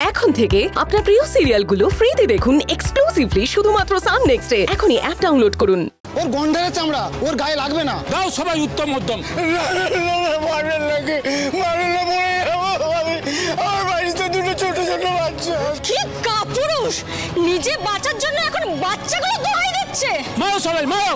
এখন থেকে আপনার প্রিয় সিরিয়ালগুলো ফ্রিতে দেখুন এক্সক্লুসিভলি শুধুমাত্র সান নেক্সটে। এখনই অ্যাপ ডাউনলোড করুন। ওর গন্ডারের চামড়া ওর গায়ে লাগবে না। দাও সবাই উত্তম মধ্যম। আমার বাড়িতে দুটো ছোট ছোট বাচ্চা। কি কাপুরুষ, নিজে বাঁচার জন্য এখন বাচ্চাগুলো দোহাই দিচ্ছে। মারো সবাই মারো।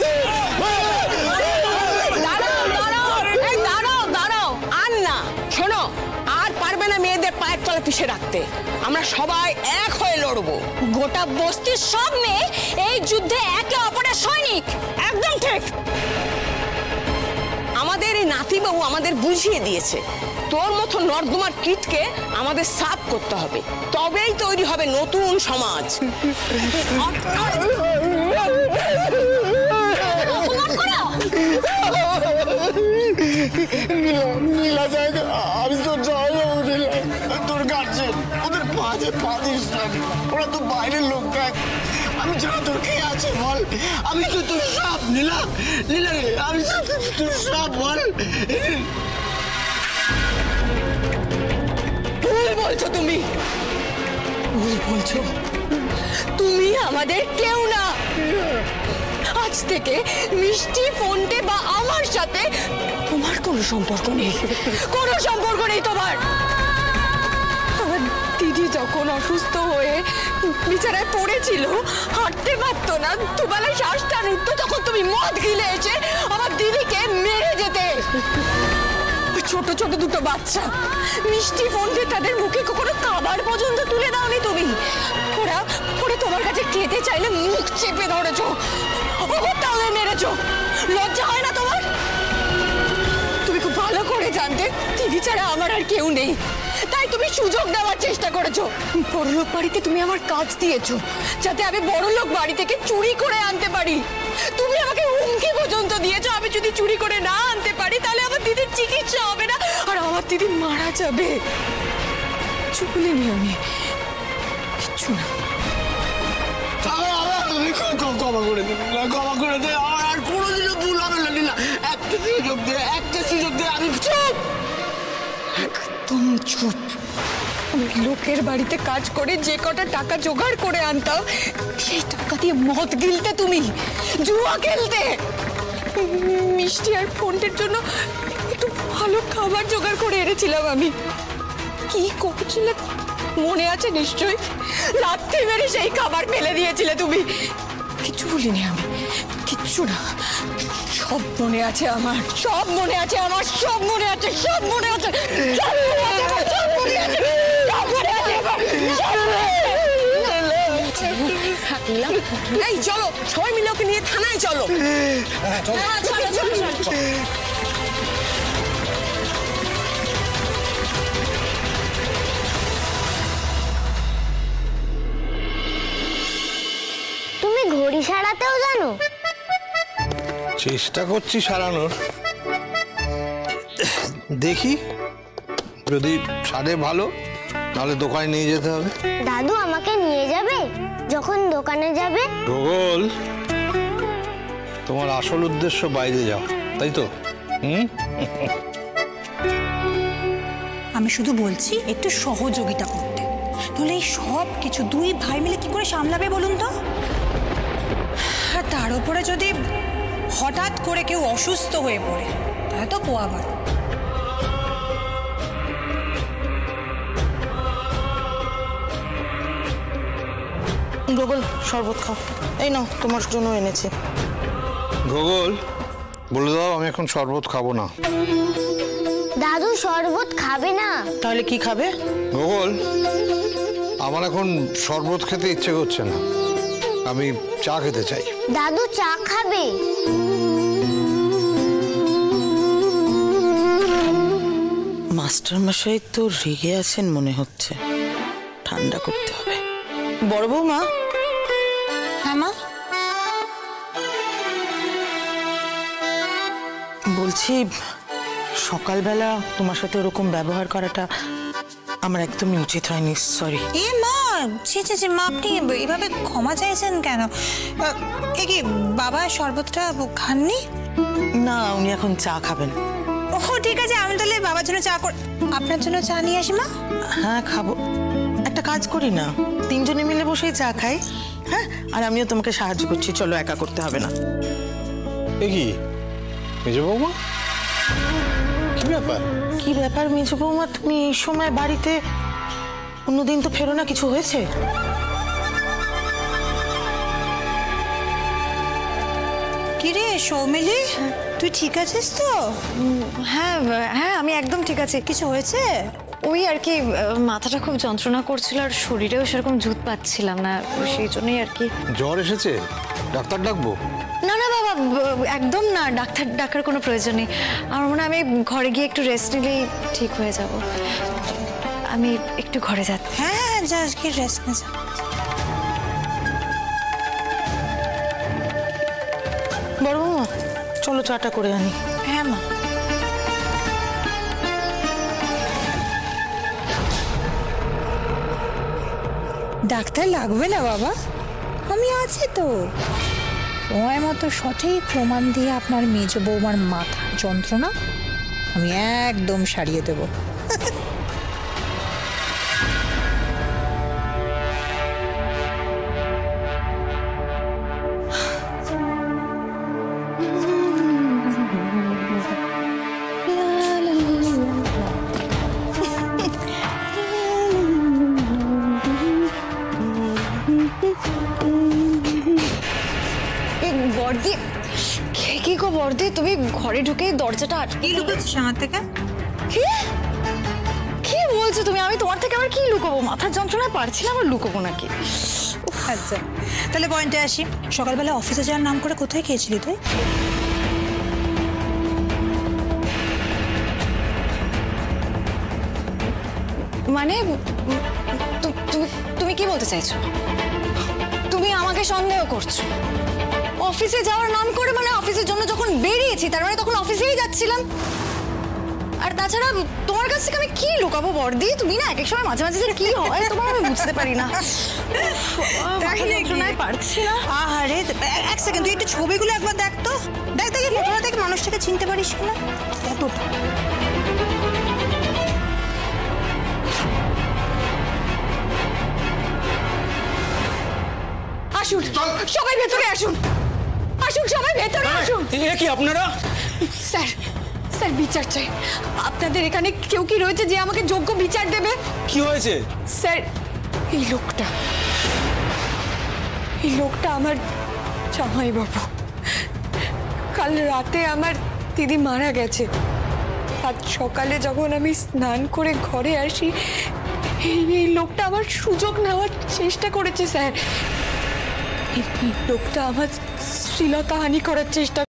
দাঁড়াও আর না, শোনো, আর পারবে না মেয়েদের পায়ের তলা পিষে রাখতে। আমরা সবাই এক হয়ে লড়বো। গোটা বস্তির সব মেয়ে এই যুদ্ধে একে অপরের সৈনিক। একদম ঠিক। আমাদের এই নাতিবাবু আমাদের বুঝিয়ে দিয়েছে, তোর মতো নর্দমার কীটকে আমাদের সাফ করতে হবে, তবেই তৈরি হবে নতুন সমাজ। আমি তোর জয় তোর গার্জেন, ওদের পাঁচে পাঁচিস না, ওরা তো বাইরের লোক। দেখ আমি জানা তোর কে আছে বল, আমি তো তোর সব নীলা নীলা রে, আমি তোর সব বল। ভুল বলছো তুমি, ভুল বলছো। তুমি আমাদের কেউ না। আজ থেকে মিষ্টি, ফোনটে বা আমার সাথে তোমার কোনো সম্পর্ক নেই, কোনো সম্পর্ক নেই তোমার। আমার দিদি যখন অসুস্থ হয়ে বিছানায় পড়েছিল, হাঁটতে পারতো না, দুবেলায় শ্বাস টান উঠতো, তখন তুমি মদ গিলে এসে আমার দিদিকে মেরে যেতে। ছোট ছোট দুটো বাচ্চা মিষ্টি, ফোনটে, তাদের মুখে কখনো খাবার পর্যন্ত তুলে দাওনি তুমি। ওরা তোমার কাছে খেতে চাইলে মুখ চেপে ধরেছো, ওপরটা ওদের মেরেছো। লজ্জা হয় না তোমার? তুমি খুব ভালো করে জানতে দিদি ছাড়া আমার আর কেউ নেই, তাই তুমি সুযোগ দেওয়ার চেষ্টা করেছো। বড়লোক বাড়িতে তুমি আমার কাজ দিয়েছো, যাতে আমি বড়লোক বাড়ি থেকে চুরি করে আনতে পারি। তুমি আমাকে হুমকি পর্যন্ত দিয়েছো, আমি যদি চুরি করে না আনতে পারি তাহলে আমার দিদির চিকিৎসা হবে না আর আমার দিদি মারা যাবে। কিছু বলিনি আমি, কিচ্ছু না। ক্ষমা করে দে, ক্ষমা করে দে, আমার আর কোনোদিনও ভুল হবে না নীলা। একটা সুযোগ দে, একটা সুযোগ দে। আমি চুপ, একদম চুপ। আমি লোকের বাড়িতে কাজ করে যে কটা টাকা জোগাড় করে আনতাম, সেই টাকা দিয়ে মদ গিলতে, তুমি জুয়া খেলতে। মিষ্টি আর ফোনটের জন্য একটু ভালো খাবার জোগাড় করে এনেছিলাম আমি। কি করছিলে মনে আছে নিশ্চয়ই? লাথি মেরে সেই খাবার ফেলে দিয়েছিলে তুমি। কিচ্ছু বলিনি আমি, কিচ্ছু না। সব মনে আছে আমার, সব মনে আছে আমার, সব মনে আছে, সব মনে আছে, সব মনে আছে, সব মনে আছে, সব মনে আছে আমার। এই চলো, সবাই মিলে ওকে নিয়ে থানায় চলো। চলো চলো চলো। তুমি ঘড়ি সারাতেও জানো? চেষ্টা করছি সারানোর, দেখি যদি সারে ভালো, নাহলে দোকানে নিয়ে যেতে হবে। দাদু আমাকে নিয়ে যাবে যখন দোকানে যাবে? গোগল, তোমার আসল উদ্দেশ্য বাইরে যাও, তাই তো? আমি শুধু বলছি একটু সহযোগিতা করতে, তাহলে এই সব কিছু দুই ভাই মিলে কি করে সামলাবে বলুন তো? আর তার উপরে যদি হঠাৎ করে কেউ অসুস্থ হয়ে পড়ে, তাহলে তো পোয়াবার। গোগল, শরবত খাও। এই নাও, তোমার জন্য এনেছি। গোগল, বলে দাও আমি এখন শরবত খাবো না। দাদু শরবত খাবে না? তাহলে কি খাবে? গোগল, আমার এখন শরবত খেতে ইচ্ছে করছে না, আমি চা খেতে চাই। দাদু চা খাবে? মাস্টার মশাই তো রেগে আছেন মনে হচ্ছে, ঠান্ডা করতে হবে। বড় বৌমা। হ্যাঁ মা? বলছি, সকালবেলা তোমার সাথে ওরকম ব্যবহার করাটা আমার একদমই উচিত হয়নি, সরি। এ মা, ছি ছি ছি, মা আপনি এইভাবে ক্ষমা চাইছেন কেন? এ কি বাবা শরবতটা খাননি? না, উনি এখন চা খাবেন। ও ঠিক আছে, আমি তাহলে বাবার জন্য চা আপনার জন্য চা নিয়ে আসি মা। হ্যাঁ খাবো, একটা একটা কাজ করি না, তিনজনে মিলে বসেই চা খাই। হ্যাঁ, আর আমিও তোমাকে সাহায্য করছি, চলো একা করতে হবে না। এ কি মেজ বৌমা, কি ব্যাপার? কি ব্যাপার মেজ বৌমা, তুমি এই সময় বাড়িতে? অন্যদিন তো ফেরো না, কিছু হয়েছে? কিরে সৌমিলি, তুই ঠিক আছিস তো? হ্যাঁ হ্যাঁ, আমি একদম ঠিক আছি। কিছু হয়েছে? ওই আর কি, মাথাটা খুব যন্ত্রণা করছিল আর শরীরেও সেরকম জুত পাচ্ছিলাম না, সেই জন্যই আর কি। জ্বর এসেছে? ডাক্তার ডাকবো? না না বাবা, একদম না, ডাক্তার ডাকার কোনো প্রয়োজন নেই। আমার মনে হয় আমি ঘরে গিয়ে একটু রেস্ট নিলেই ঠিক হয়ে যাব। আমি একটু ঘরে যাচ্ছি। হ্যাঁ হ্যাঁ, যা কি রেস্ট নে যা। বড় বৌমা, চলো চাটা করে আনি। হ্যাঁ মা। ডাক্তার লাগবে না বাবা, আমি আছি তো। সময় মতো সঠিক প্রমাণ দিয়ে আপনার মেজ বৌমার মাথার যন্ত্রণা আমি একদম সারিয়ে দেব। বর্দি, কি গো বর্দি, তুমি ঘরে ঢুকে দরজাটা কি লুকোচ্ছিস আমার থেকে? কি কি বলছো তুমি? আমি তোমার থেকে আবার কি লুকোবো? মাথার যন্ত্রণায় পারছিলাম, আর লুকোবো নাকি? আচ্ছা, তাহলে পয়েন্টে আসি। সকালবেলা অফিসে যাওয়ার নাম করে কোথায় গিয়েছিলি তুই? মানে তুমি কি বলতে চাইছো? তুমি আমাকে সন্দেহ করছো? অফিসে যাওয়ার নাম করে মানে অফিসের জন্য যখন বেরিয়েছি তার মানে তখন অফিসেই যাচ্ছিলাম। আর তাছাড়া তোমার কাছ থেকে আমি কি লুকাবো বর্দি? তুমি না এক এক সময় মাঝে মাঝে যে কি হয় তোমার আমি বুঝতে পারি না। পারছি না। আরে এক সেকেন্ড, তুই একটু ছবিগুলো একবার দেখ তো। দেখ দেখি ফটোটা দেখে মানুষটাকে চিনতে পারিস কিনা। আসুন সবাই ভেতরে আসুন, আসুন সবাই ভেতরে আসুন। এ কি আপনারা? স্যার, স্যার বিচার চাই। আপনাদের এখানে কেউ কি রয়েছে যে আমাকে যোগ্য বিচার দেবে? কি হয়েছে? স্যার, এই লোকটা আমার জামাই বাবু। কাল রাতে আমার দিদি মারা গেছে। আজ সকালে যখন আমি স্নান করে ঘরে আসি, এই লোকটা আমার সুযোগ নেওয়ার চেষ্টা করেছে স্যার। এই লোকটা আমার শ্লীলতাহানি করার চেষ্টা